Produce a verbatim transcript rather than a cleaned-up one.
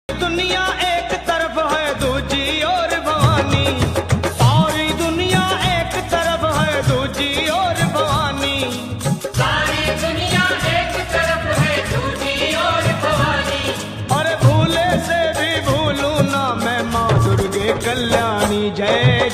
दुनिया एक तरफ है दूजी और भवानी, सारी दुनिया एक तरफ है दूजी और भवानी, सारी दुनिया एक तरफ है दूजी और भवानी। अरे भूले से भी भूलू ना मैं माँ दुर्गे कल्याणी। जय